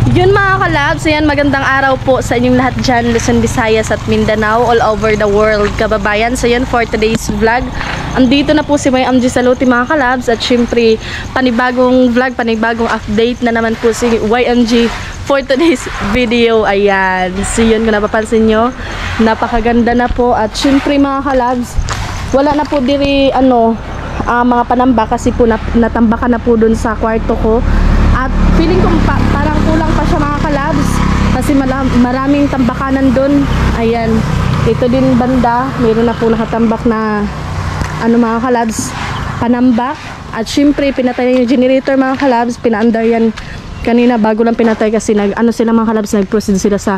Yun mga kalabs, ayan, magandang araw po sa inyong lahat dyan, Luzon, Visayas at Mindanao, all over the world, kababayan. So yan for today's vlog. Andito na po si May MG Saluti mga kalabs at syempre panibagong vlog, panibagong update na naman po si YMG for today's video. Ayan, so yun kung napapansin nyo, napakaganda na po at syempre mga kalabs, wala na po diri mga panamba kasi po natambakan na po dun sa kwarto ko. At feeling ko parang kulang pa siya mga kalabs kasi maraming tambakanan dun. Ayan, ito din banda, mayroon na po nakatambak na mga kalabs, panambak. At syempre pinatay yung generator mga kalabs, pinaandar yan kanina bago lang pinatay kasi sila mga kalabs, nag-proceed sila sa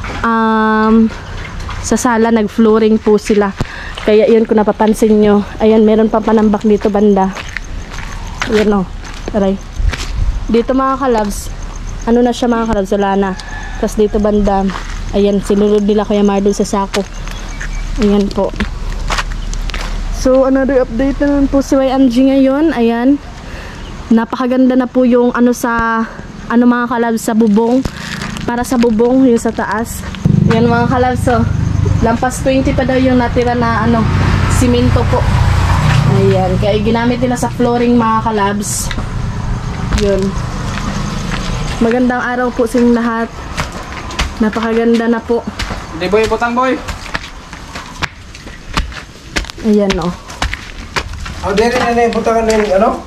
sala, nag-flooring po sila. Kaya yun kung napapansin nyo, ayan, meron pa panambak dito banda. Ayan aray. Dito mga kalabs, na siya mga kalabs, wala na. Tapos dito banda, ayan, sinulod nila Kuya Mar dun sa sako. Ayan po. So, another update na naman po si YMG ngayon. Ayan, napakaganda na po yung mga kalabs sa bubong. Para sa bubong, yung sa taas. Ayan mga kalabs, so, lampas 20 pa daw yung natira na simento po. Ayan, kaya ginamit nila sa flooring mga kalabs. Yun. Magandang araw po sa inyong lahat. Napakaganda na po. Hindi boy, butang boy. Ayan Dere na butangan na yung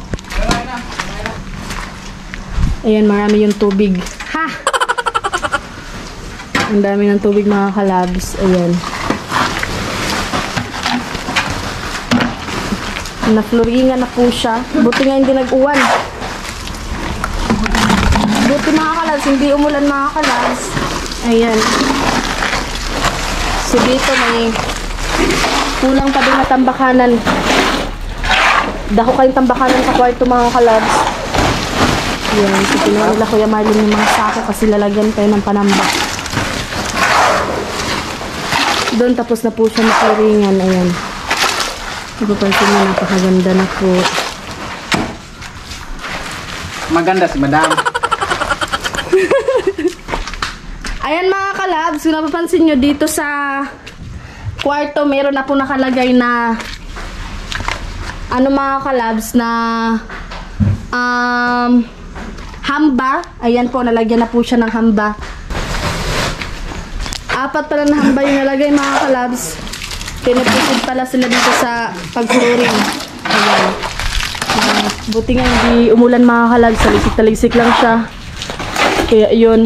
Ayan, marami yung tubig. Ha! Ang dami ng tubig mga kalabs. Ayan. Na-flooringan na po siya. Buti nga hindi nag-uwan. Buti mga kalabs, hindi umulan mga kalabs. Ayan. So dito may kulang pa din na tambakanan. Dako kayong tambakanan sa kwarto mga kalabs. Ayan. So pinuha nila Kuya Marlon yung mga sako kasi lalagyan kayo ng panamba. Doon tapos na po siya na-flooringan. Ayan. Napapansin mo, napakaganda na po. Maganda si madam. Ayan mga kalabs, kung napapansin nyo dito sa kwarto, meron na po nakalagay na mga kalabs na hamba. Ayan po, nalagyan na po siya ng hamba. 4 pala na hamba yung nalagay mga kalabs. Pinupusid pala sila dito sa pag-flooring. Ayan. Buti nga hindi umulan mga kalabs, talisik-talisik lang siya. Kaya yun.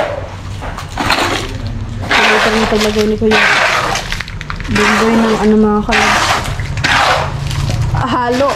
Ito yung paglagay ni Kuya. Bumboy ng mga kalabs. Halo.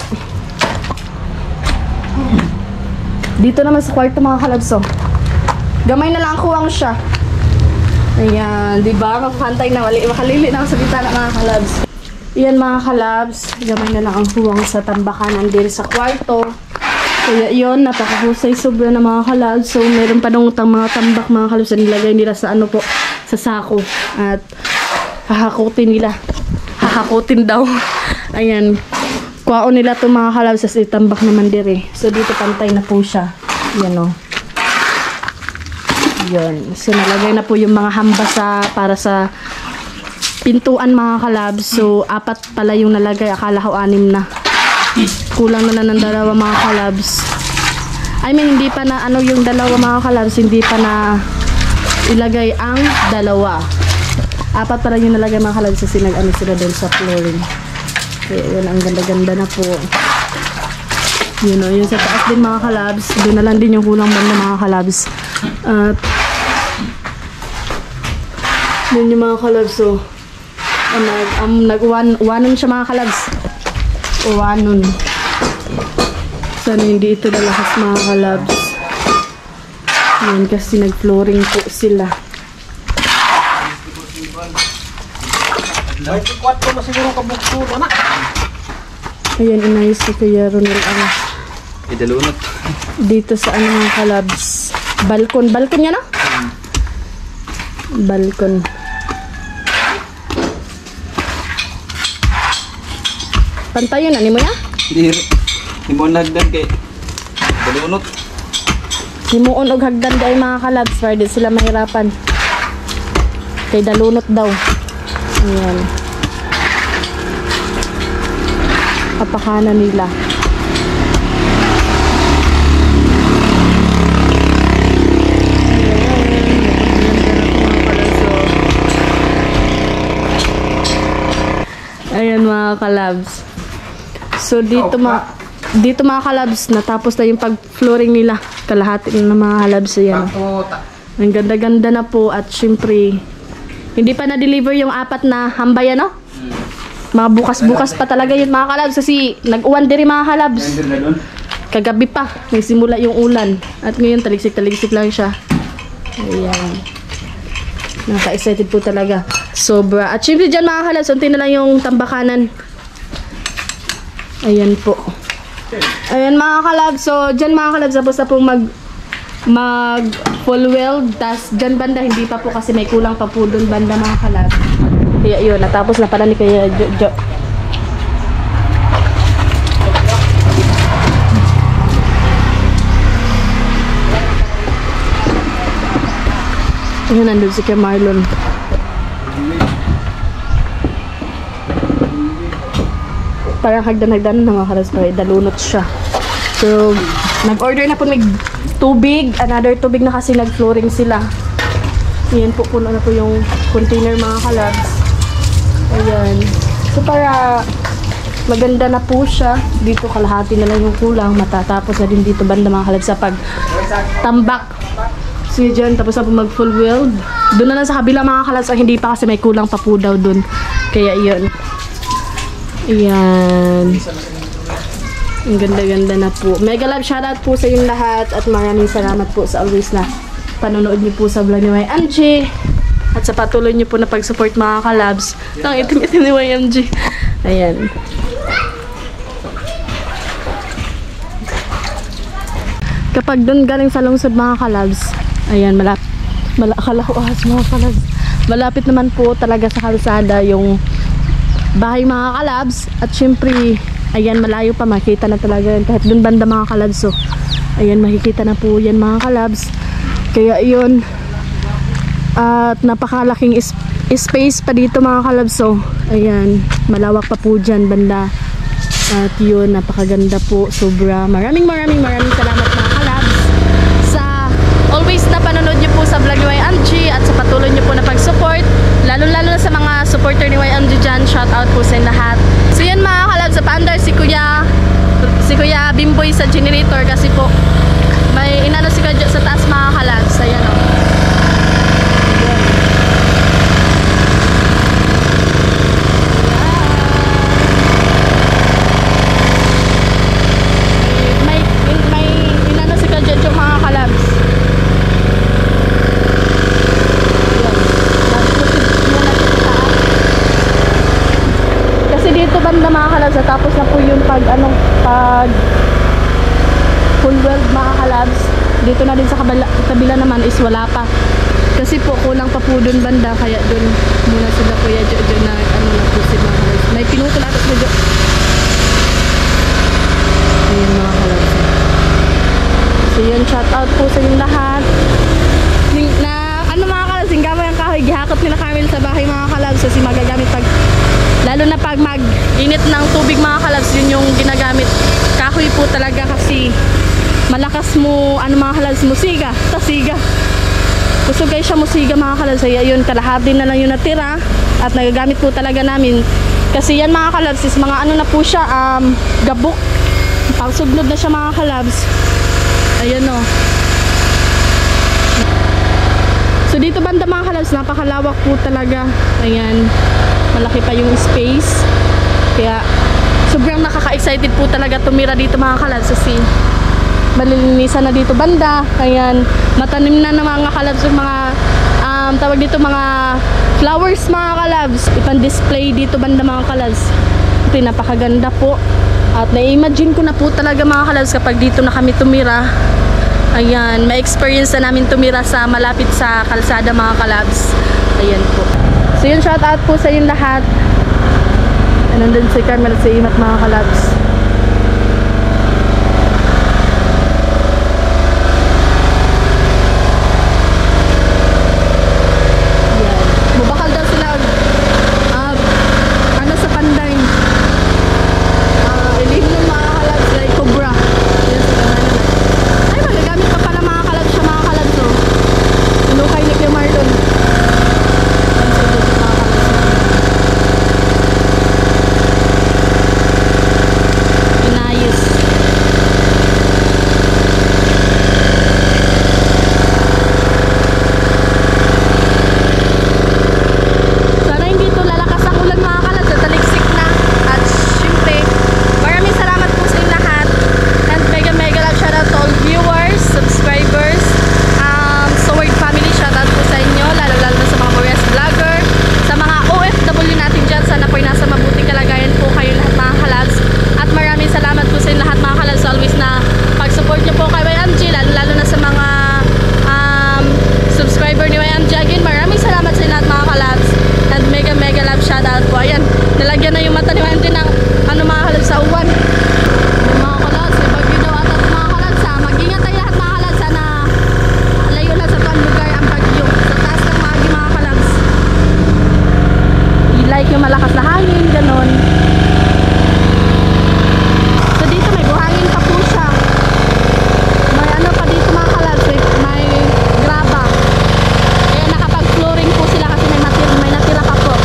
Dito naman sa kwarto mga kalabs, gamay na lang ang kuwang siya. Ayan, diba? Makakantay na, makalili na ako sa bitana mga kalabs. Ayan mga kalabs, gamay na lang ang kuwang sa tambakanan din sa kwarto. Kaya yun, napakahusay sobra na mga kalabs. So, meron pa nung mga tambak mga kalabs na nilagay nila sa sa sako. At hahakutin nila. Hahakutin daw. Ayan. Kuwaon nila itong mga kalabs sa itambak naman dire. So, dito pantay na po siya. Yan Yun. So, nalagay na po yung mga hamba para sa pintuan mga kalabs. So, 4 pala yung nalagay. Akala ko 6 na. Kulang na ng 2 mga kalabs. I mean, hindi pa na yung 2 mga kalabs, hindi pa na ilagay ang 2. 4 pala yung nalagay mga kalabs kasi sila doon sa flooring. Kaya yun, ang ganda-ganda na po. Yun yung sa taas din mga kalabs. Doon na lang din yung kulang banda mga kalabs. At yun yung mga kalabs. So, nag-wanon siya mga kalabs. Wanon. Sana hindi ito nalakas mga kalabs. Yan kasi nag-flooring po sila. Ayan, inayos si Kuya Ronel Idalunot. dito sa mga kalabs. Balkon niya na? Balkon. Pantayon na, ni mo na? Hindi mo nagdan kay dalunot. Himuon og hagdan day mga kalabs para di sila mahirapan. Kay dalunot daw. Ayan. Apakanan nila. Ayan mga kalabs. So dito mga kalabs, natapos na yung pag-flooring nila. Kalahati na mga kalabs. Ayan. Ang ganda-ganda na po at syempre hindi pa na-deliver yung 4 na hambay no? Mga bukas-bukas pa talaga yun mga kalabs kasi nag-uwan diri mga kalabs. Kagabi pa, nagsimula yung ulan. At ngayon taligsik-taligsik lang siya. Ayan. Naka-excited po talaga. Sobra. At syempre dyan mga kalabs, unti na lang yung tambakanan. Ayan po. Ayan mga kalabs. So dyan mga kalabs, tapos na pong mag full weld. Tas dyan banda, hindi pa po kasi may kulang pa po dun banda mga kalabs. Kaya yun, natapos na pala ni Kuya Jo. Ayan, nandun si Kuya Marlon. Parang hagdan-hagdan na mga kalabs, parang dalunot siya. So, nag-order na po may tubig, another tubig na kasi nag-flooring sila. Ayan po, puno na po yung container mga kalabs. Ayan. So, para maganda na po siya. Dito kalahati na lang yung kulang. Matatapos na din dito banda mga kalabs sa pag-tambak. So, dyan, tapos na po mag-full weld. Doon na lang sa kabila mga kalabs, ang hindi pa kasi may kulang pa po daw doon. Kaya yun. Ayan. Ang ganda-ganda na po. Mega love shoutout po sa inyong lahat at maraming salamat po sa always na panonood niyo po sa vlog ni YMG at sa patuloy niyo po na pag-support mga kalabs. Ang itim-itim ni YMG. Ayan. Kapag doon galing sa lungsod mga kalabs, ayan, malapit naman po talaga sa kalsada yung bahay mga kalabs at syempre ayan, malayo pa, makita na talaga yan kahit dun banda mga kalabs. So ayan, makikita na po yan mga kalabs. Kaya yun, at napakalaking space pa dito mga kalabs. So ayan, malawak pa po dyan banda. At yun, napakaganda po, sobra. Maraming salamat mga kalabs sa always na panonood nyo po sa vlog ni YMG at sa patuloy nyo po na pag-support, lalo na sa mga supporter ni YMG dyan. Shout out po sa lahat. So yan mga kalabs, sa paandar si Kuya Bimboy sa generator kasi po may inano si Kuya sa taas mga kalabs. Ayan o. May inano si Kuya mga kalabs. Kasi dito banda mga kalabs, tapos na po yung pag full weld mga kalabs. Dito na din sa kabila naman is wala pa. Kasi po kulang pa po dun banda, kaya dun muna sila Kuya Jo na ano na po si mga kalabs. May pinutol atas Kuya Jo. Ayan mga kalabs. So yun, shout out po sa inyong lahat. Na ano mga kalabs, yung gamay ang kahoy, gihakot nila Carmel sa bahay mga kalabs kasi magagamit lalo na pag mag-init ng tubig mga kalabs, yun yung ginagamit. Kahoy po talaga kasi malakas mo, mga kalabs, musiga. Gusto guys siya musiga mga kalabs. Kaya yun, kalahati na lang yung natira at nagagamit po talaga namin. Kasi yan mga kalabs is mga na po siya, gabok. Pagsuglod na siya mga kalabs. Ayan o. So dito banda mga kalabs, napakalawak po talaga. Ayan, malaki pa yung space. Kaya sobrang nakaka-excited po talaga tumira dito mga kalabs kasi malilinisan na dito banda. Ayan, matanim na ng mga kalabs yung mga tawag dito mga flowers mga kalabs. Ipan-display dito banda mga kalabs. Ito napakaganda po. At na-imagine ko na po talaga mga kalabs kapag dito na kami tumira. Ayan, may experience na namin tumira sa malapit sa kalsada mga kalabs. Ayan po. So yun, shout out po sa inyong lahat. Nandun si Carmel at si Imat mga kalabs. MG again, maraming salamat sa inyo lahat mga kalabs. And mega mega love shoutout po. Ayan, nalagyan na yung mata ni MG ng ano mga kalabs sa uwan. Mga kalabs, may bagyo daw ata mga kalabs ha. Mag-ingat tayo lahat mga kalabs. Sana layo lang sa tuwang lugar ang bagyo. Sa taas ng mga kalabs. I-like yung malakas na hangin, ganon. So dito may buhangin pa po siya. May ano pa dito mga kalabs, may graba. Kaya nakapag-flooring po sila kasi may natira pa po.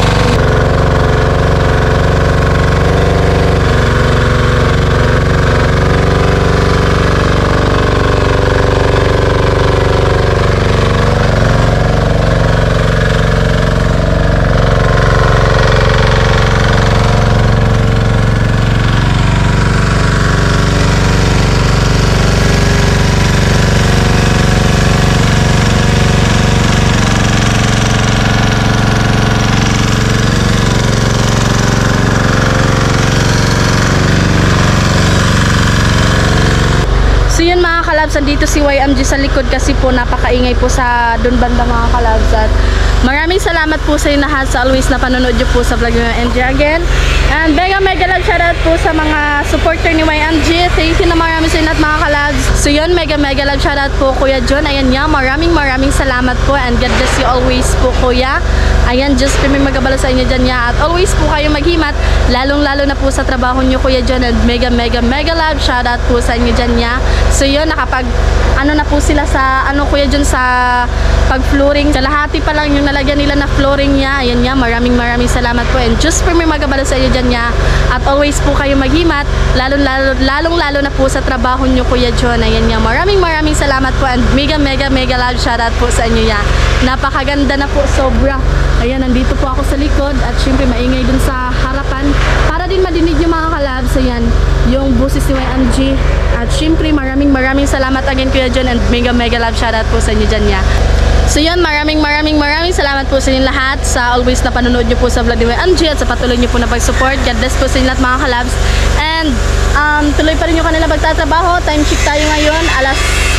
So yun mga kalabs, andito si YMG sa likod kasi po napakaingay po sa doon banda mga kalabs. At maraming salamat po sa inyo lahat sa always na panonood nyo po sa vlog ng YMG again. And mega love shoutout po sa mga supporter ni YMG. Thank you na marami sa inyo lahat mga kalabs. So yun, mega love shoutout po Kuya John. Ayan niya, maraming salamat po and God bless you always po Kuya. Ayan, just kami magabala sa inyo dyan niya. At always po kayo maghimat, lalong-lalo na po sa trabaho nyo Kuya John. And mega love shoutout po sa inyo dyan niya. So yun, nakapag ano na po sila sa ano Kuya John sa pag-flooring. Kalahati pa lang yung nalagyan nila na flooring niya. Ayan niya, maraming salamat po. And just for me magabala sa inyo dyan niya. At always po kayo maghimat, lalong-lalo na po sa trabaho nyo Kuya John. Ayan niya, maraming salamat po. And mega love shoutout po sa inyo niya. Napakaganda na po, sobra. Ayan, nandito po ako sa likod. At syempre maingay dun sa harapan. Para din madinig nyo mga kalabs. Ayan, yung busis ni YMG. At syempre maraming salamat again Kuya John. And mega love shoutout po sa inyo dyan niya. So yun, maraming salamat po sa inyo lahat sa always na panonood nyo po sa vlog ni YMG at sa patuloy nyo po na pag-support. God bless po sa inyo lahat mga kalabs. And tuloy pa rin yung kanila magtatrabaho. Time check tayo ngayon, alas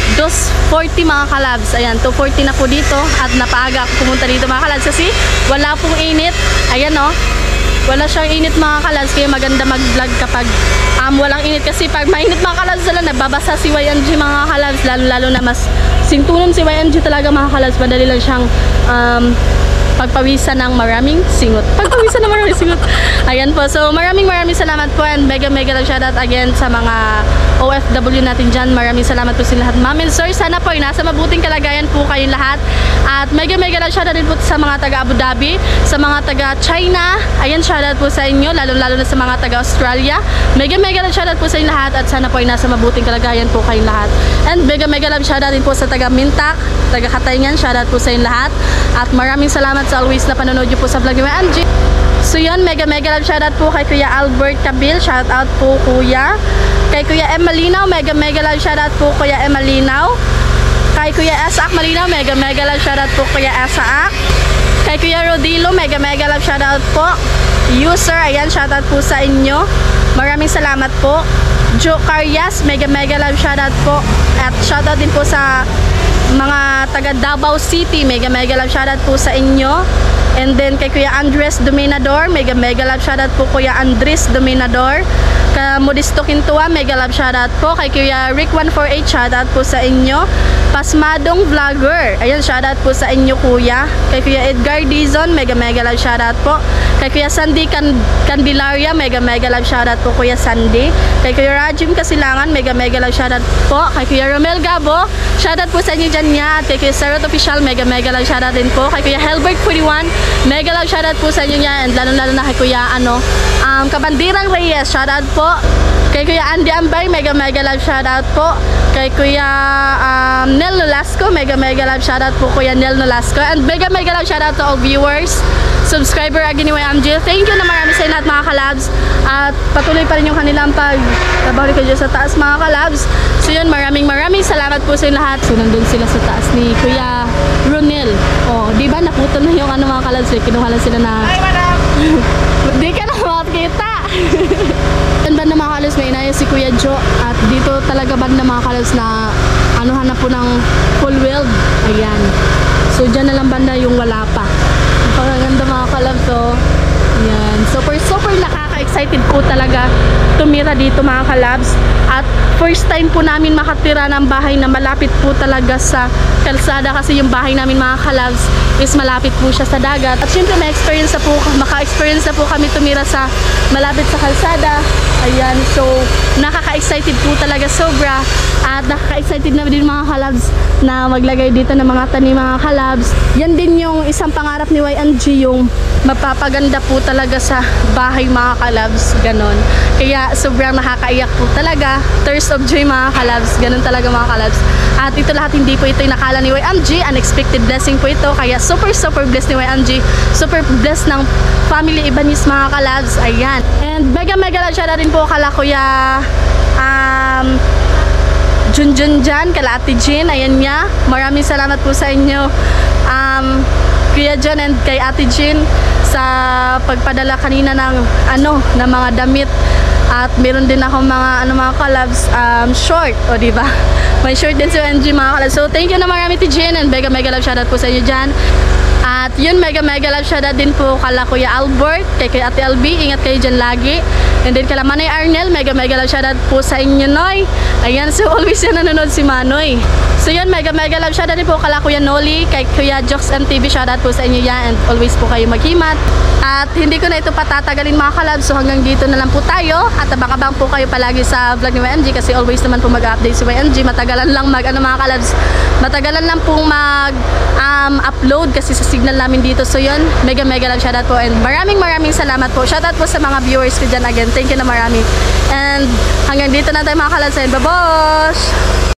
2:40 mga kalabs. Ayan, 2:40 na po dito at napaaga ako pumunta dito mga kalabs kasi wala pong init. Ayan o, wala siyang init mga kalabs, kaya maganda mag-vlog kapag walang init kasi pag mainit mga kalabs sila, nagbabasa si YMG mga kalabs, lalo na mas sintunon si YMG talaga mga kalabs, madali lang siyang pagpawisan ng maraming singot. Ayan po. So maraming salamat po and mega lang shoutout again sa mga OFW natin dyan. Maraming salamat po sa lahat. Ma'am and sir, sana po nasa mabuting kalagayan po kayong lahat. At mega lang shoutout din po sa mga taga Abu Dhabi, sa mga taga China. Ayan, shoutout po sa inyo, lalo na sa mga taga Australia. Mega lang shoutout po sa inyo lahat at sana po ay nasa mabuting kalagayan po kayong lahat. And mega lang shoutout din po sa taga Mintak, taga Katayngan, shoutout po sa inyo lahat. At maraming salamat sa always na panonood nyo po sa vlog ni YMG. So yun, mega love shoutout po kay Kuya Albert Cabil, shoutout po Kuya. Kay Kuya Emalinaw, mega love shoutout po Kuya Emalinaw. Kay Kuya Esaak Malinaw, mega love shoutout po Kuya Esaak. Kay Kuya Rodilo, mega love shoutout po. User, ayan, shoutout po sa inyo. Maraming salamat po. Joe Carias, mega love shoutout po. At shoutout din po sa mga taga Davao City, mega love shoutout po sa inyo. And then kay Kuya Andres Dominador, mega love shoutout po Kuya Andres Dominador. Kay Modisto Quintua, mega love shoutout po. Kay Kuya Rick 148, shoutout po sa inyo. Pasmadong Vlogger, ayan, shoutout po sa inyo Kuya. Kay Kuya Edgar Dizon, mega love shoutout po. Kay Kuya Sandy Candelaria, mega love shoutout po Kuya Sandy. Kay Kuya Rajim Kasilangan, mega love shoutout po. Kay Kuya Romel Gabo, shoutout po sa inyo dyan niya. At kay Kuya Sarot Official, mega love shoutout din po. Kay Kuya Helbert 41, mega love shoutout po sa inyo niya. And lalo na kay Kuya Kabandirang Reyes, shoutout po. Kay Kuya Andy Ambay, mega love shoutout po. Kay Kuya Nel Nolasco, mega love shoutout po Kuya Nel Nolasco. And mega love shoutout to all viewers, subscriber again ni YMG. Thank you na marami sa inyo at mga kalabs. At patuloy pa rin yung kanilang pagtrabaho kayo sa taas mga kalabs. So yun, maraming salamat po sa inyo lahat. So nandun sila sa taas ni Kuya Ronel. Oh, di ba naputol na yung mga kalabs, kinuha lang sila na di ka na makakita. Yan ba na mga kalabs, may inaya si Kuya Jo. At dito talaga ba na mga kalabs na anuhan na po ng full weld. Ayan. So So dyan na lang banda yung wala pa. Napakaganda mga kalabs. So yan, super nakaka-excited po talaga tumira dito mga kalabs. At first time po namin makatira ng bahay na malapit po talaga sa kalsada, kasi yung bahay namin mga kalabs is malapit po siya sa dagat. At syempre maka-experience na po kami tumira sa malapit sa kalsada. Ayan, so nakaka-excited po talaga sobra. At nakaka-excited na din mga kalabs na maglagay dito ng mga tanim mga kalabs. Yan din yung isang pangarap ni YNG, yung mapapaganda po talaga sa bahay mga kalabs, ganon. Kaya sobrang nakakaiyak po talaga, tears of joy mga kalabs, ganon talaga mga kalabs. At ito lahat, hindi po ito inakala ni YNG, unexpected blessing po ito. Kaya super blessed ni YNG, super blessed ng family Ibanez mga kalabs. Ayan, and mega love shout out din po kala Kuya Junjun dyan, kala Ate Jean. Ayan nga, maraming salamat po sa inyo, Kuya John and kay Ate Jean, sa pagpadala kanina ng ng mga damit. At meron din ako mga collabs, short, o diba? May short din sa NG mga collabs. So thank you na marami Ate Jean, and mega love shoutout po sa inyo dyan. At yun, mega love shoutout din po kala Kuya Albert, kay Ate LB, ingat kayo dyan lagi. And then kala Manay Arnel, mega love shoutout po sa inyo Noy. Ayan, so always yan nanonood si Manoy. So yun, mega love shoutout din po kala Kuya Noli, kay Kuya Jokes MTV, shoutout po sa inyo yan, and always po kayo maghimat. At hindi ko na ito patatagalin mga kalabs, so hanggang dito na lang po tayo. At abang-abang po kayo palagi sa vlog ni YNG, kasi always naman po mag-update si YNG. Matagalan lang mga kalabs, matagalan lang pong upload kasi sa signal namin dito. So yun, mega love shoutout po, and maraming salamat po. Shoutout po sa mga viewers ko dyan again, thank you na marami. And hanggang dito na tayo mga kalabs, and babosh!